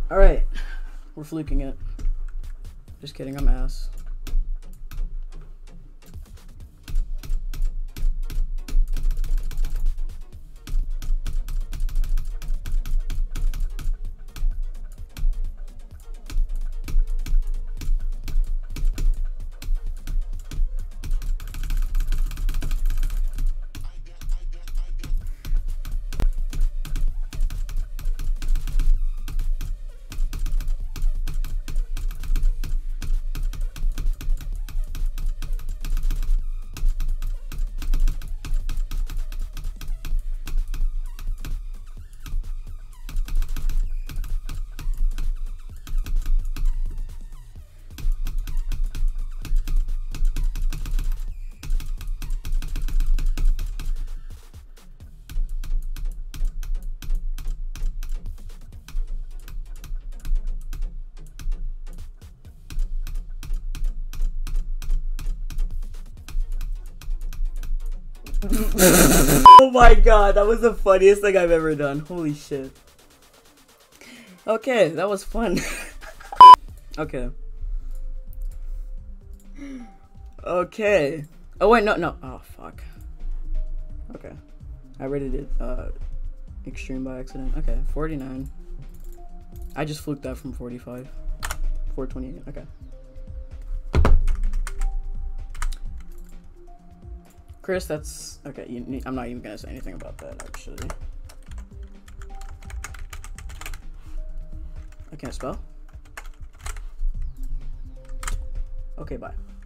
Alright. We're fluking it. Just kidding, I'm ass. Oh my god, that was the funniest thing I've ever done. Holy shit. Okay, that was fun. Okay. Okay. Oh wait, no. Oh fuck. Okay. I already did extreme by accident. Okay, 49. I just fluked that from 45. 428. Okay. Chris, that's okay. I'm not even gonna say anything about that actually. I can't spell. Okay, bye.